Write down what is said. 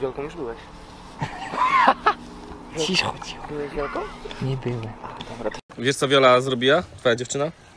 Wiolką już byłeś. Cicho, cicho. Byłeś Wiolką? Nie byłem. Dobra. Wiesz co Wiola zrobiła? Twoja dziewczyna?